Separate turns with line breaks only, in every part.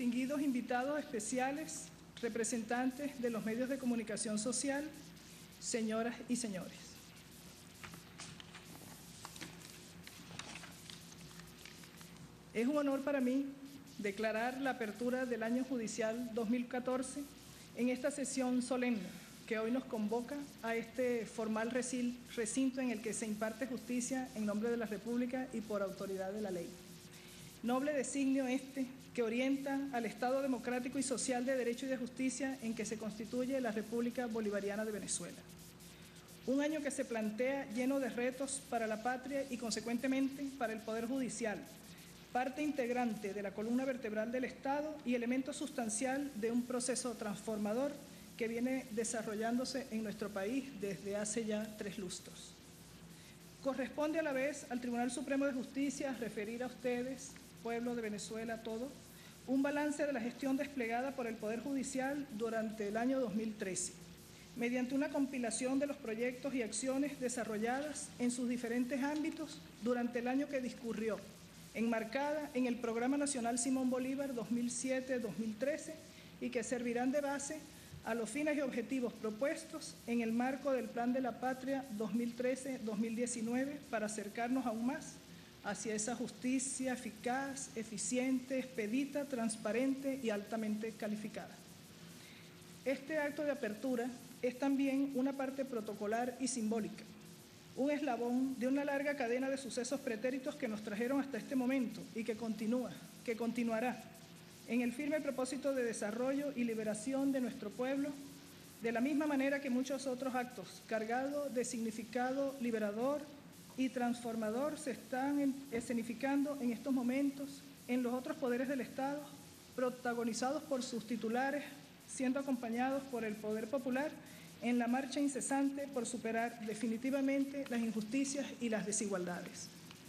distinguidos invitados especiales, representantes de los medios de comunicación social, señoras y señores. Es un honor para mí declarar la apertura del año judicial 2014 en esta sesión solemne que hoy nos convoca a este formal recinto en el que se imparte justicia en nombre de la República y por autoridad de la ley. Noble designio este que orienta al Estado democrático y social de derecho y de justicia en que se constituye la República Bolivariana de Venezuela. Un año que se plantea lleno de retos para la patria y consecuentemente para el Poder Judicial, parte integrante de la columna vertebral del Estado y elemento sustancial de un proceso transformador que viene desarrollándose en nuestro país desde hace ya 3 lustros. Corresponde a la vez al Tribunal Supremo de Justicia referir a ustedes, pueblo de Venezuela, todo, un balance de la gestión desplegada por el Poder Judicial durante el año 2013, mediante una compilación de los proyectos y acciones desarrolladas en sus diferentes ámbitos durante el año que discurrió, enmarcada en el Programa Nacional Simón Bolívar 2007-2013 y que servirán de base a los fines y objetivos propuestos en el marco del Plan de la Patria 2013-2019 para acercarnos aún más hacia esa justicia eficaz, eficiente, expedita, transparente y altamente calificada. Este acto de apertura es también una parte protocolar y simbólica, un eslabón de una larga cadena de sucesos pretéritos que nos trajeron hasta este momento y que continuará en el firme propósito de desarrollo y liberación de nuestro pueblo, de la misma manera que muchos otros actos cargados de significado liberador y transformador se están escenificando en estos momentos en los otros poderes del Estado, protagonizados por sus titulares, siendo acompañados por el poder popular en la marcha incesante por superar definitivamente las injusticias y las desigualdades.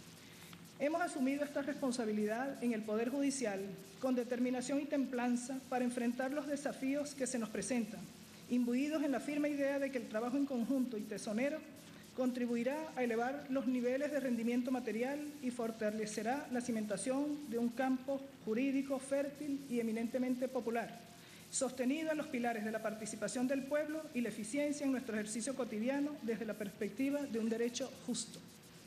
Hemos asumido esta responsabilidad en el Poder Judicial con determinación y templanza para enfrentar los desafíos que se nos presentan, imbuidos en la firme idea de que el trabajo en conjunto y tesonero contribuirá a elevar los niveles de rendimiento material y fortalecerá la cimentación de un campo jurídico fértil y eminentemente popular, sostenido en los pilares de la participación del pueblo y la eficiencia en nuestro ejercicio cotidiano desde la perspectiva de un derecho justo.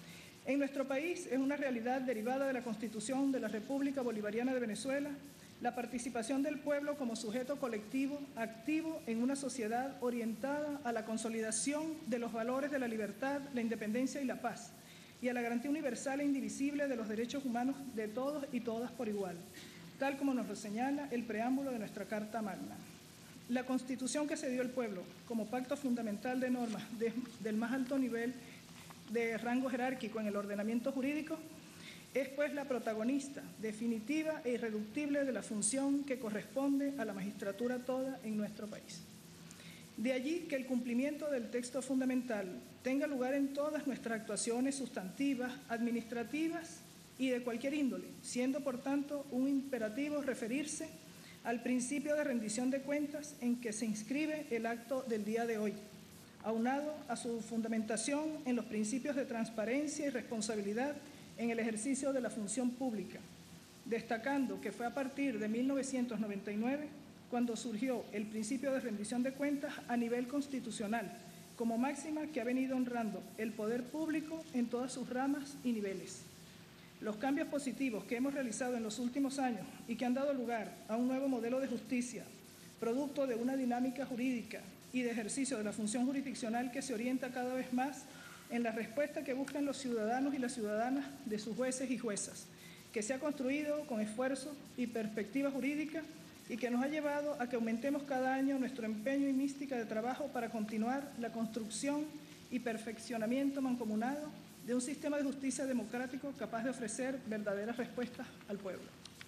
En nuestro país es una realidad derivada de la Constitución de la República Bolivariana de Venezuela la participación del pueblo como sujeto colectivo activo en una sociedad orientada a la consolidación de los valores de la libertad, la independencia y la paz, y a la garantía universal e indivisible de los derechos humanos de todos y todas por igual, tal como nos lo señala el preámbulo de nuestra Carta Magna. La Constitución que se dio al pueblo como pacto fundamental de normas del más alto nivel de rango jerárquico en el ordenamiento jurídico, es pues la protagonista definitiva e irreductible de la función que corresponde a la magistratura toda en nuestro país. De allí que el cumplimiento del texto fundamental tenga lugar en todas nuestras actuaciones sustantivas, administrativas y de cualquier índole, siendo por tanto un imperativo referirse al principio de rendición de cuentas en que se inscribe el acto del día de hoy, aunado a su fundamentación en los principios de transparencia y responsabilidad en el ejercicio de la función pública, destacando que fue a partir de 1999 cuando surgió el principio de rendición de cuentas a nivel constitucional, como máxima que ha venido honrando el poder público en todas sus ramas y niveles. Los cambios positivos que hemos realizado en los últimos años y que han dado lugar a un nuevo modelo de justicia, producto de una dinámica jurídica y de ejercicio de la función jurisdiccional que se orienta cada vez más en la respuesta que buscan los ciudadanos y las ciudadanas de sus jueces y juezas, que se ha construido con esfuerzo y perspectiva jurídica y que nos ha llevado a que aumentemos cada año nuestro empeño y mística de trabajo para continuar la construcción y perfeccionamiento mancomunado de un sistema de justicia democrático capaz de ofrecer verdaderas respuestas al pueblo.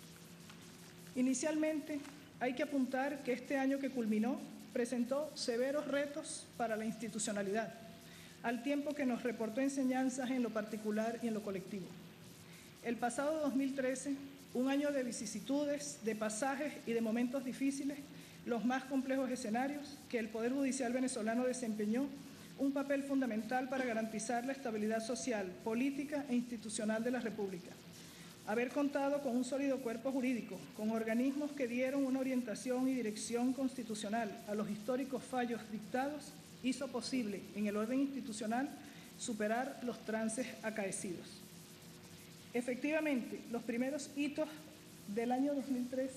Inicialmente, hay que apuntar que este año que culminó presentó severos retos para la institucionalidad, al tiempo que nos reportó enseñanzas en lo particular y en lo colectivo. El pasado 2013, un año de vicisitudes, de pasajes y de momentos difíciles, los más complejos escenarios que el Poder Judicial venezolano desempeñó un papel fundamental para garantizar la estabilidad social, política e institucional de la República. haber contado con un sólido cuerpo jurídico, con organismos que dieron una orientación y dirección constitucional a los históricos fallos dictados, hizo posible en el orden institucional superar los trances acaecidos. Efectivamente, los primeros hitos del año 2013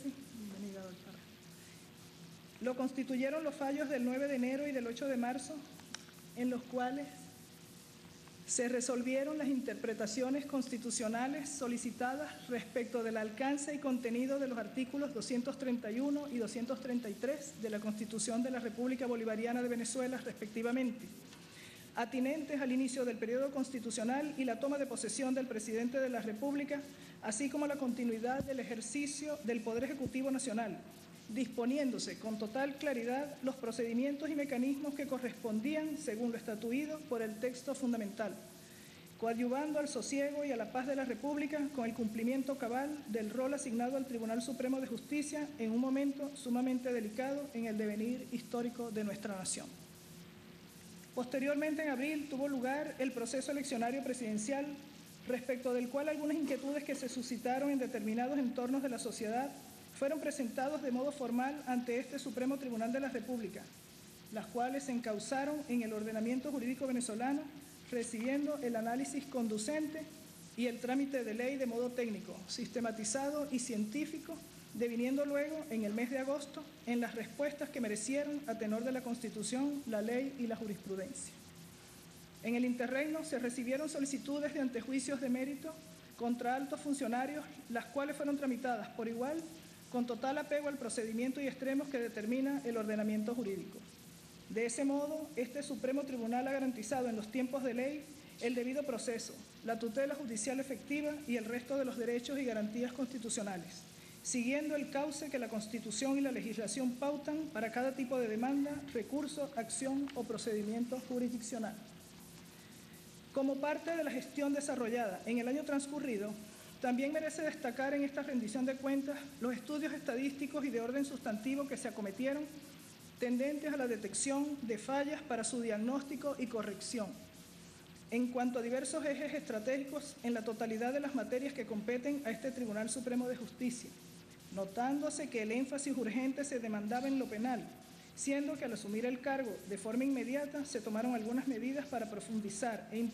lo constituyeron los fallos del 9 de enero y del 8 de marzo, en los cuales se resolvieron las interpretaciones constitucionales solicitadas respecto del alcance y contenido de los artículos 231 y 233 de la Constitución de la República Bolivariana de Venezuela, respectivamente, atinentes al inicio del periodo constitucional y la toma de posesión del presidente de la República, así como la continuidad del ejercicio del Poder Ejecutivo Nacional, disponiéndose con total claridad los procedimientos y mecanismos que correspondían según lo estatuido por el texto fundamental, coadyuvando al sosiego y a la paz de la República con el cumplimiento cabal del rol asignado al Tribunal Supremo de Justicia en un momento sumamente delicado en el devenir histórico de nuestra nación. Posteriormente, en abril, tuvo lugar el proceso eleccionario presidencial, respecto del cual algunas inquietudes que se suscitaron en determinados entornos de la sociedad fueron presentados de modo formal ante este Supremo Tribunal de la República, las cuales se encauzaron en el ordenamiento jurídico venezolano, recibiendo el análisis conducente y el trámite de ley de modo técnico, sistematizado y científico, deviniendo luego, en el mes de agosto, en las respuestas que merecieron a tenor de la Constitución, la ley y la jurisprudencia. En el interregno se recibieron solicitudes de antejuicios de mérito contra altos funcionarios, las cuales fueron tramitadas por igual, con total apego al procedimiento y extremos que determina el ordenamiento jurídico. De ese modo, este Supremo Tribunal ha garantizado en los tiempos de ley el debido proceso, la tutela judicial efectiva y el resto de los derechos y garantías constitucionales, siguiendo el cauce que la Constitución y la legislación pautan para cada tipo de demanda, recurso, acción o procedimiento jurisdiccional. Como parte de la gestión desarrollada en el año transcurrido, también merece destacar en esta rendición de cuentas los estudios estadísticos y de orden sustantivo que se acometieron, tendentes a la detección de fallas para su diagnóstico y corrección, en cuanto a diversos ejes estratégicos en la totalidad de las materias que competen a este Tribunal Supremo de Justicia, notándose que el énfasis urgente se demandaba en lo penal, siendo que al asumir el cargo de forma inmediata se tomaron algunas medidas para profundizar e